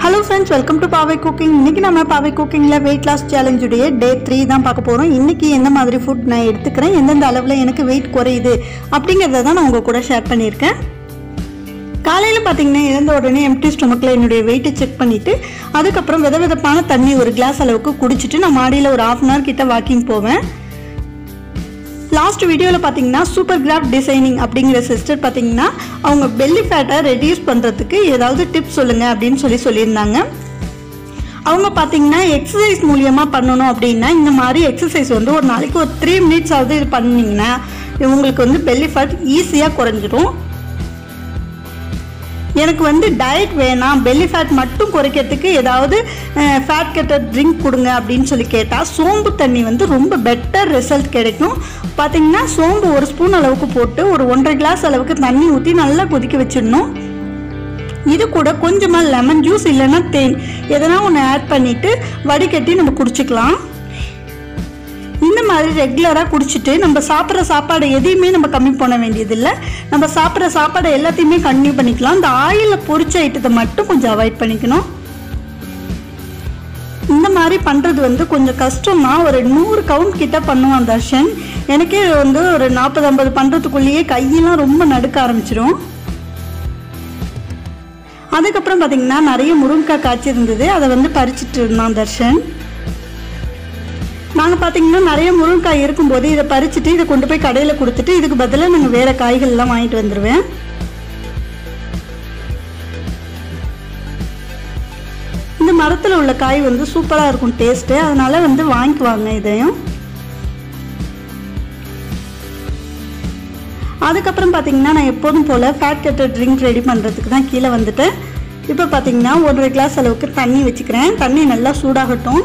Hello friends, welcome to Paave cooking. इनकी நம்ம பாவை குக்கிங்ல weight loss challenge உடைய டே 3 தான் பார்க்க போறோம்। இன்னைக்கு எந்த மாதிரி ஃபுட் நான் எடுத்துக்கிறேன், எந்தெந்த அளவுல எனக்கு weight குறையுது அப்படிங்கறத தான் நான் உங்க கூட ஷேர் பண்ணியிருக்கேன்। காலையில பாத்தீங்கன்னா எழுந்த உடனே எம்டி ஸ்டொமக்ல என்னுடைய weight செக் பண்ணிட்டு அதுக்கு அப்புறம் வெதவெதப்பான தண்ணி ஒரு கிளாஸ் அளவுக்கு குடிச்சிட்டு நான் மாடியில ஒரு 1/2 hour கிட்ட வாக்கிங் போவேன்। லாஸ்ட் வீடியோல பாத்தீங்கன்னா சூப்பர் கிராஃப்ட் டிசைனிங் அப்படிங்கிற சிஸ்டர் பாத்தீங்கன்னா அவங்க பெல்லி ஃபேட்டை ரெடியூஸ் பண்றதுக்கு ஏதாவது டிப்ஸ் சொல்லுங்க அப்படின்னு சொல்லியிருந்தாங்க। அவங்க பாத்தீங்கன்னா எக்ஸசைஸ் மூலமா பண்ணணும் அப்படின்னா இந்த மாதிரி எக்ஸசைஸ் வந்து ஒரு நாளைக்கு ஒரு 3 minutes ஆவது இது பண்ணீங்கன்னா உங்களுக்கு வந்து பெல்லி ஃபேட் ஈஸியா குறைஞ்சிரும்। எனக்கு வந்து டயட் வேணாம், பெல்லி ஃபேட் மட்டும் குறைக்கிறதுக்கு ஏதாவது ஃபேட் கட்டர் ட்ரிங்க் கொடுங்க அப்படின்னு சொல்லி கேட்டால் சோம்பு தண்ணி வந்து ரொம்ப பெட்டர் ரிசல்ட் கிடைக்கும்। பார்த்தீங்கன்னா சோம்பு ஒரு ஸ்பூன் அளவுக்கு போட்டு ஒரு 1.5 கிளாஸ் அளவுக்கு தண்ணி ஊற்றி நல்லா கொதிக்க வச்சிடணும்। இது கூட கொஞ்சமாக லெமன் ஜூஸ் இல்லைன்னா தேன் எதனா ஒன்று ஆட் பண்ணிவிட்டு வடிகட்டி நம்ம குடிச்சிக்கலாம்। இந்த மாதிரி ரெகுலராக குடிச்சிட்டு நம்ம சாப்பிட்ற சாப்பாடு எதையுமே நம்ம கம்மி பண்ண வேண்டியதில்லை, நம்ம சாப்பிட்ற சாப்பாடு எல்லாத்தையுமே கண்டினியூ பண்ணிக்கலாம்। இந்த ஆயிலில் பொரிச்ச ஐட்டத்தை மட்டும் கொஞ்சம் அவாய்ட் பண்ணிக்கணும்। இந்த மாதிரி பண்ணுறது வந்து கொஞ்சம் கஷ்டம்னா ஒரு 100 கவுண்ட் கிட்ட பண்ணுவான் தர்ஷன்। எனக்கே வந்து ஒரு 40-50 பண்ணுறதுக்குள்ளேயே கையெல்லாம் ரொம்ப நடுக்க ஆரம்பிச்சிடும்। அதுக்கப்புறம் பார்த்தீங்கன்னா நிறைய முருங்கைக்காய் காய்ச்சி இருந்தது, அதை வந்து பறிச்சுட்டு இருந்தான் தர்ஷன்। நாங்கள் பார்த்தீங்கன்னா நிறைய முருங்கைக்காய் இருக்கும்போது இதை பறிச்சுட்டு இதை கொண்டு போய் கடையில் கொடுத்துட்டு இதுக்கு பதிலாக நாங்கள் வேறு காய்கள்லாம் வாங்கிட்டு வந்துடுவேன்। இந்த மரத்தில் உள்ள காய் வந்து சூப்பராக இருக்கும் டேஸ்ட்டு, அதனால வந்து வாங்கிக்குவாங்க இதையும்। அதுக்கப்புறம் பார்த்தீங்கன்னா நான் எப்போதும் போல் ஃபேட் கட்டர் ட்ரிங்க் ரெடி பண்ணுறதுக்கு தான் கீழே வந்துட்டேன்। இப்போ பார்த்தீங்கன்னா 1.5 கிளாஸ் அளவுக்கு தண்ணி வச்சுக்கிறேன், தண்ணி நல்லா சூடாகட்டும்।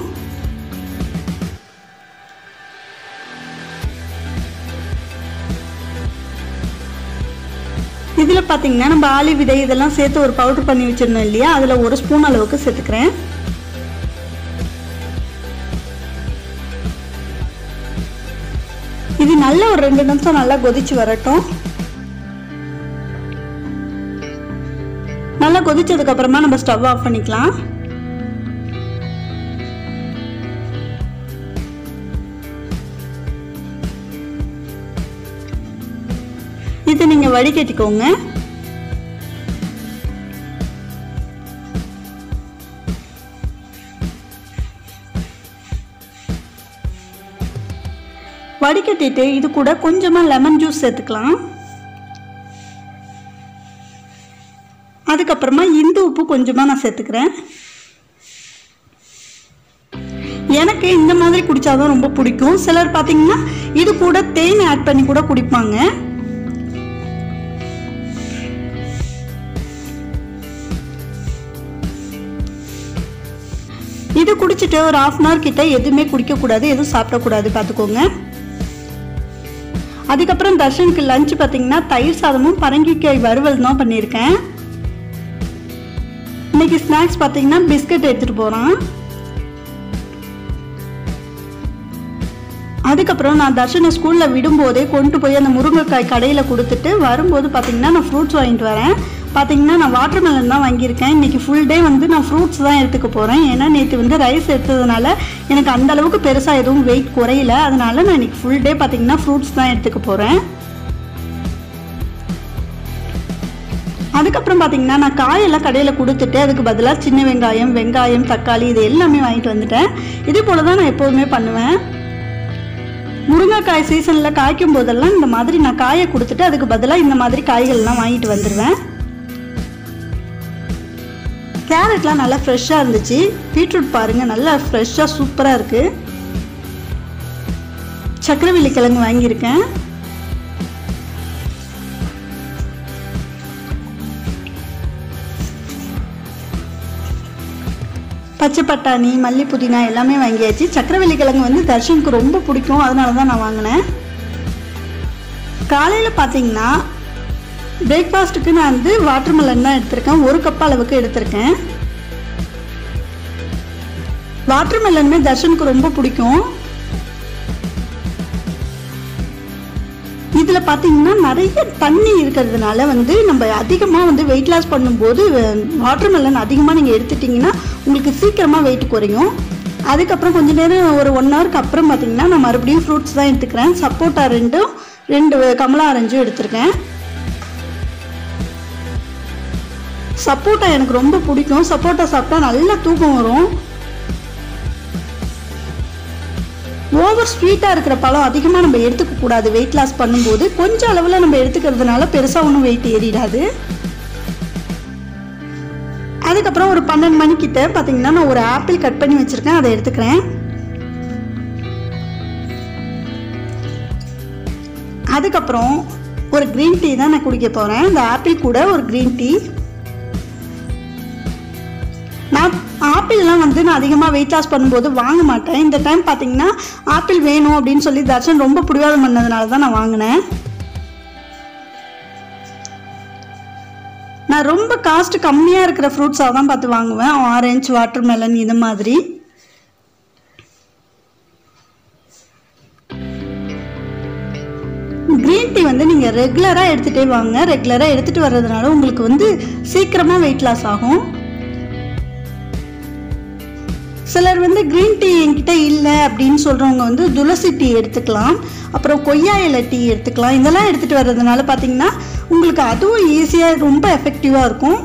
இதில் பார்த்தீங்கன்னா நம்ம ஆலிவ் விதை இதெல்லாம் சேர்த்து ஒரு பவுடர் பண்ணி வச்சிருந்தோம் இல்லையா, அதில் 1 ஸ்பூன் அளவுக்கு சேர்த்துக்கிறேன்। இது நல்ல ஒரு 2 நிமிஷம் நல்லா கொதிச்சு வரட்டும்। நல்லா கொதிச்சதுக்கு அப்புறமா நம்ம ஸ்டவ் ஆஃப் பண்ணிக்கலாம்। இதை நீங்க வடிகட்டிக்கோங்க। வடிகட்டிட்டு இது கூட கொஞ்சமா லெமன் ஜூஸ் சேர்த்துக்கலாம்। அதுக்கப்புறமா இந்து உப்பு கொஞ்சமா நான் சேர்த்துக்கிறேன்। எனக்கு இந்த மாதிரி குடிச்சாதான் ரொம்ப பிடிக்கும்। சிலர் பார்த்தீங்கன்னா இது கூட தேன் ஆட் பண்ணி கூட குடிப்பாங்க। இது குடிச்சிட்டு ஒரு 1/2 hour கிட்ட எதுவுமே குடிக்கக்கூடாது, எதுவும் சாப்பிடக்கூடாது பார்த்துக்கோங்க। அதுக்கப்புறம் தர்ஷனுக்கு லஞ்ச் பார்த்தீங்கன்னா தயிர் சாதமும் பரங்கிக்காய் வறுவல் தான் பண்ணியிருக்கேன்। இன்னைக்கு ஸ்நாக்ஸ் பார்த்தீங்கன்னா பிஸ்கட் எடுத்துகிட்டு போகிறான்। அதுக்கப்புறம் நான் தர்ஷனை ஸ்கூலில் விடும்போதே கொண்டு போய் அந்த முருங்கைக்காய் கடையில் கொடுத்துட்டு வரும்போது பார்த்தீங்கன்னா நான் ஃப்ரூட்ஸ் வாங்கிட்டு வரேன்। பார்த்தீங்கன்னா நான் வாட்டர்மெலன் தான் வாங்கியிருக்கேன்। இன்றைக்கி ஃபுல் டே வந்து நான் ஃப்ரூட்ஸ் தான் எடுத்துக்க போகிறேன், ஏன்னா நேற்று வந்து ரைஸ் எடுத்ததுனால எனக்கு அந்த அளவுக்கு பெருசாக எதுவும் வெயிட் குறையில, அதனால நான் இன்றைக்கி ஃபுல் டே பார்த்தீங்கன்னா ஃப்ரூட்ஸ் தான் எடுத்துக்க போகிறேன்। அதுக்கப்புறம் பார்த்தீங்கன்னா நான் காயெல்லாம் கடையில் கொடுத்துட்டு அதுக்கு பதிலாக சின்ன வெங்காயம், தக்காளி இது எல்லாமே வாங்கிட்டு வந்துட்டேன்। இதே போல் தான் நான் எப்போதுமே பண்ணுவேன்। முருங்கைக்காய் சீசனில் காய்க்கும் போதெல்லாம் இந்த மாதிரி நான் காயை கொடுத்துட்டு அதுக்கு பதிலாக இந்த மாதிரி காய்கள்லாம் வாங்கிட்டு வந்துடுவேன்। கேரட்லாம் நல்லா ஃப்ரெஷ்ஷாக இருந்துச்சு, பீட்ரூட் பாருங்கள் நல்லா ஃப்ரெஷ்ஷாக சூப்பராக இருக்குது। சக்கரவள்ளி கிழங்கு வாங்கியிருக்கேன்। பச்சை பட்டாணி, மல்லி, புதினா எல்லாமே வாங்கியாச்சு। சக்கரவள்ளி கிழங்கு வந்து தர்ஷனுக்கு ரொம்ப பிடிக்கும், அதனால தான் நான் வாங்கினேன்। காலையில் பார்த்தீங்கன்னா பிரேக்ஃபாஸ்ட்டுக்கு நான் வந்து வாட்டர்மெலன் தான் எடுத்திருக்கேன், 1 கப் அளவுக்கு எடுத்திருக்கேன்। வாட்டர்மெலனுமே தர்ஷனுக்கு ரொம்ப பிடிக்கும்। இதில் இதில் பார்த்தீங்கன்னா நிறைய தண்ணி இருக்கிறதுனால வந்து நம்ம அதிகமாக வந்து வெயிட் லாஸ் பண்ணும்போது வாட்டர்மெலன் அதிகமாக நீங்கள் எடுத்துட்டிங்கன்னா உங்களுக்கு சீக்கிரமாக வெயிட் குறையும். அதுக்கப்புறம் கொஞ்ச நேரம் ஒரு 1 ஹவருக்கு அப்புறம் பார்த்தீங்கன்னா நான் மறுபடியும் ஃப்ரூட்ஸ் தான் எடுத்துக்கிறேன். சப்போட்டா 2 கமலா ஆரஞ்சும் எடுத்திருக்கேன். சப்போட்டா எனக்கு ரொம்ப பிடிக்கும். சப்போட்டா சாப்பிட்டா நல்லா தூக்கம் வரும். ஓவர் ஸ்வீட்டாக இருக்கிற பழம் அதிகமாக நம்ம எடுத்துக்க கூடாது. வெயிட் லாஸ் பண்ணும்போது கொஞ்சம் அளவில் நம்ம எடுத்துக்கிறதுனால பெருசாக ஒன்றும் வெயிட் ஏறிடாது. அதுக்கப்புறம் ஒரு 12 மணிக்கிட்ட பார்த்தீங்கன்னா நான் ஒரு ஆப்பிள் கட் பண்ணி வச்சுருக்கேன், அதை எடுத்துக்கிறேன். அதுக்கப்புறம் ஒரு க்ரீன் டீ தான் நான் குடிக்க போகிறேன். இந்த ஆப்பிள் கூட ஒரு க்ரீன் டீ. நான் ஆப்பிள்லாம் வந்து நான் அதிகமாக வெயிட் லாஸ் பண்ணும்போது வாங்க மாட்டேன். இந்த டைம் பார்த்தீங்கன்னா ஆப்பிள் வேணும் அப்படின்னு சொல்லி தர்ஷன் ரொம்ப பிடிவாதம் பண்ணதுனால தான் நான் வாங்கினேன். நான் ரொம்ப காஸ்ட் கம்மியாக இருக்கிற ஃப்ரூட்ஸாக தான் பார்த்து வாங்குவேன். ஆரஞ்சு, வாட்டர்மெலன் இது மாதிரி. க்ரீன் டீ வந்து நீங்கள் ரெகுலராக எடுத்துகிட்டே வாங்க. ரெகுலராக எடுத்துகிட்டு வர்றதுனால உங்களுக்கு வந்து சீக்கிரமாக வெயிட் லாஸ் ஆகும். சிலர் வந்து க்ரீன் டீ என்கிட்ட இல்லை அப்படின்னு சொல்கிறவங்க வந்து துளசி டீ எடுத்துக்கலாம், அப்புறம் கொய்யா இலை டீ எடுத்துக்கலாம். இதெல்லாம் எடுத்துகிட்டு வர்றதுனால பார்த்தீங்கன்னா உங்களுக்கு அதுவும் ஈஸியாக ரொம்ப எஃபெக்டிவாக இருக்கும்.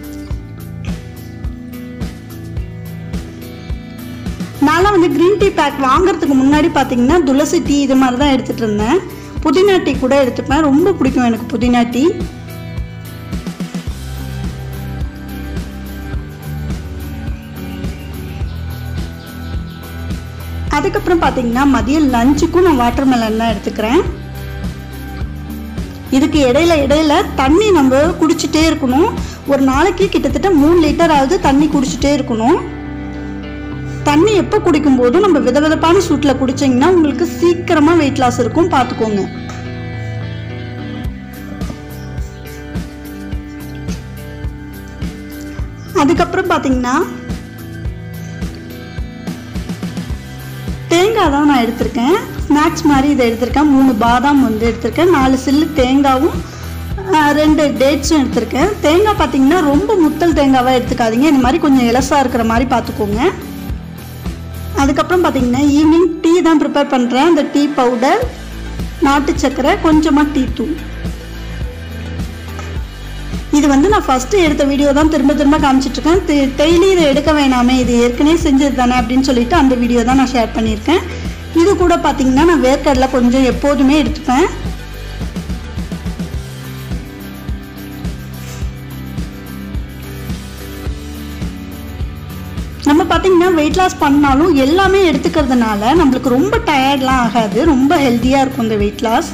நான்லாம் வந்து க்ரீன் டீ பேக் வாங்குறதுக்கு முன்னாடி பார்த்தீங்கன்னா துளசி டீ இது மாதிரி தான் எடுத்துகிட்டு இருந்தேன். புதினா டீ கூட எடுத்துப்பேன், ரொம்ப பிடிக்கும் எனக்கு புதினா டீ. அதுக்கப்புறம் பார்த்தீங்கன்னா மதியம் லஞ்சுக்கும் நான் வாட்டர்மெலன் தான் எடுத்துக்கிறேன். இதுக்கு இடையில தண்ணி நம்ம குடிச்சிட்டே இருக்கணும். ஒரு நாளைக்கு கிட்டத்தட்ட 3 லிட்டராவது தண்ணி குடிச்சிட்டே இருக்கணும். தண்ணி எப்போ குடிக்கும்போதும் நம்ம விதவிதப்பான சூட்டில் குடிச்சிங்கன்னா உங்களுக்கு சீக்கிரமாக வெயிட் லாஸ் இருக்கும், பார்த்துக்கோங்க. அதுக்கப்புறம் பார்த்தீங்கன்னா தேங்காய் தான் நான் எடுத்திருக்கேன். ஸ்நாக்ஸ் மாதிரி இதை எடுத்திருக்கேன். 3 பாதாம் வந்து எடுத்திருக்கேன், 4 சில்லு தேங்காவும் 2 டேட்ஸும் எடுத்திருக்கேன். தேங்காய் பார்த்தீங்கன்னா ரொம்ப முத்தல் தேங்காவாக எடுத்துக்காதீங்க, இந்த மாதிரி கொஞ்சம் இலசாக இருக்கிற மாதிரி பார்த்துக்கோங்க. அதுக்கப்புறம் பார்த்தீங்கன்னா ஈவினிங் டீ தான் ப்ரிப்பேர் பண்ணுறேன். அந்த டீ பவுடர், நாட்டு சர்க்கரை, கொஞ்சமாக டீ தூள். இது வந்து நான் ஃபஸ்ட்டு எடுத்த வீடியோ தான் திரும்ப காமிச்சிட்ருக்கேன். டெய்லி இதை எடுக்க வேணாமே, இது ஏற்கனவே செஞ்சது தானே அப்படின்னு சொல்லிட்டு அந்த வீடியோ தான் நான் ஷேர் பண்ணியிருக்கேன். இது கூட பார்த்தீங்கன்னா நான் வேர்க்கடலை கொஞ்சம் எப்போதுமே எடுத்துப்பேன். நம்ம பார்த்தீங்கன்னா வெயிட் லாஸ் பண்ணாலும் எல்லாமே எடுத்துக்கிறதுனால நம்மளுக்கு ரொம்ப டயர்ட்லாம் ஆகாது, ரொம்ப ஹெல்த்தியாக இருக்கும் இந்த வெயிட் லாஸ்.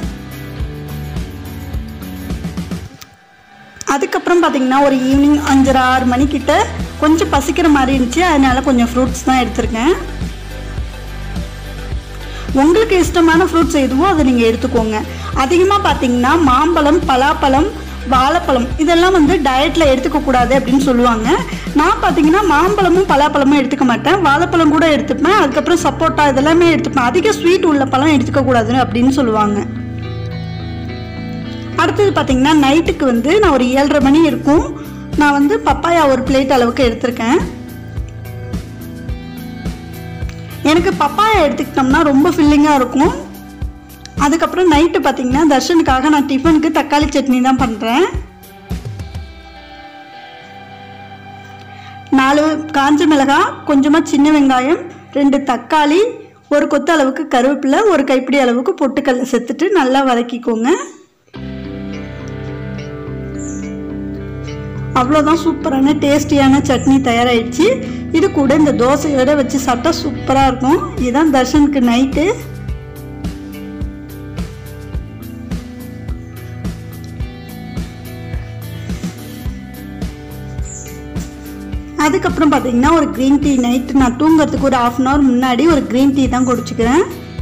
அதுக்கப்புறம் பார்த்தீங்கன்னா ஒரு ஈவினிங் 5:30-6 மணிக்கிட்ட கொஞ்சம் பசிக்கிற மாதிரி இருந்துச்சு, அதனால கொஞ்சம் ஃப்ரூட்ஸ் தான் எடுத்திருக்கேன். உங்களுக்கு இஷ்டமான ஃப்ரூட்ஸ் எதுவோ அதை நீங்கள் எடுத்துக்கோங்க. அதிகமாக பார்த்தீங்கன்னா மாம்பழம், பலாப்பழம், வாழைப்பழம் இதெல்லாம் வந்து டயட்டில் எடுத்துக்கக்கூடாது அப்படின்னு சொல்லுவாங்க. நான் பார்த்தீங்கன்னா மாம்பழமும் பலாப்பழமும் எடுத்துக்க மாட்டேன், வாழைப்பழம் கூட எடுத்துப்பேன். அதுக்கப்புறம் சப்போட்டா இதெல்லாமே எடுத்துப்பேன். அதிக ஸ்வீட் உள்ள பழம் எடுத்துக்கக்கூடாதுன்னு அப்படின்னு சொல்லுவாங்க. அடுத்தது பார்த்தீங்கன்னா நைட்டுக்கு வந்து நான் ஒரு 7:30 மணி இருக்கும், நான் வந்து பப்பாயா ஒரு பிளேட் அளவுக்கு எடுத்திருக்கேன். எனக்கு பப்பாயா எடுத்துக்கிட்டோம்னா ரொம்ப ஃபில்லிங்காக இருக்கும். அதுக்கப்புறம் நைட்டு பார்த்தீங்கன்னா தர்ஷனுக்காக நான் டிஃபனுக்கு தக்காளி சட்னி தான் பண்ணுறேன். 4 காஞ்ச மிளகாய், கொஞ்சமாக சின்ன வெங்காயம், 2 தக்காளி, ஒரு கொத்து அளவுக்கு கருவேப்பிலை, ஒரு கைப்பிடி அளவுக்கு பொட்டுக்கடலை சேர்த்துட்டு நல்லா வதக்கிக்கோங்க. அவ்வளோதான், சூப்பரான டேஸ்டியான சட்னி தயாராகிடுச்சு. இது கூட இந்த தோசையோட வச்சு சாப்பிட்டா சூப்பராக இருக்கும். இதுதான் தர்ஷனுக்கு நைட்டு. அதுக்கப்புறம் பார்த்தீங்கன்னா ஒரு க்ரீன் டீ நைட்டு நான் தூங்குறதுக்கு ஒரு 1/2 hour முன்னாடி ஒரு க்ரீன் டீ தான் குடிச்சுக்கிறேன்.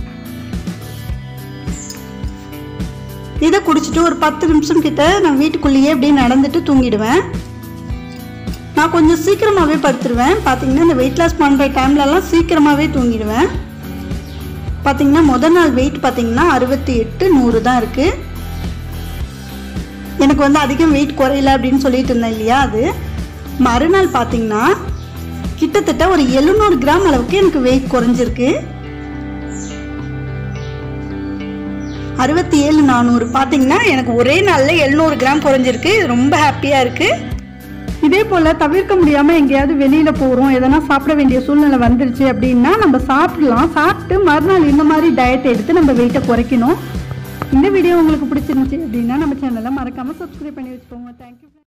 இதை குடிச்சிட்டு ஒரு 10 நிமிஷம் கிட்ட நான் வீட்டுக்குள்ளேயே அப்படியே நடந்துட்டு தூங்கிடுவேன். நான் கொஞ்சம் சீக்கிரமாகவே படுத்துருவேன். பார்த்தீங்கன்னா இந்த வெயிட் லாஸ் பண்ணுற டைம்லலாம் சீக்கிரமாகவே தூங்கிடுவேன். பார்த்தீங்கன்னா முதல் நாள் வெயிட் பார்த்தீங்கன்னா 68-100 தான் இருக்குது. எனக்கு வந்து அதிகம் வெயிட் குறையல அப்படின்னு சொல்லிட்டு இருந்தேன் இல்லையா, அது மறுநாள் பார்த்தீங்கன்னா கிட்டத்தட்ட ஒரு 700 கிராம் அளவுக்கு எனக்கு வெயிட் குறைஞ்சிருக்கு. 67,400 பார்த்தீங்கன்னா எனக்கு ஒரே நாளில் 700 கிராம் குறைஞ்சிருக்கு. ரொம்ப ஹாப்பியாக இருக்குது. இதே போல் தவிர்க்க முடியாமல் எங்கேயாவது வெளியில் போகிறோம், எதனா சாப்பிட வேண்டிய சூழ்நிலை வந்துருச்சு அப்படின்னா நம்ம சாப்பிடலாம். சாப்பிட்டு மறுநாள் இந்த மாதிரி டயட் எடுத்து நம்ம வெயிட்டை குறைக்கணும். இந்த வீடியோ உங்களுக்கு பிடிச்சிருந்துச்சு அப்படின்னா நம்ம சேனலை மறக்காமல் சப்ஸ்கிரைப் பண்ணி வச்சுக்கோங்க. தேங்க்யூ.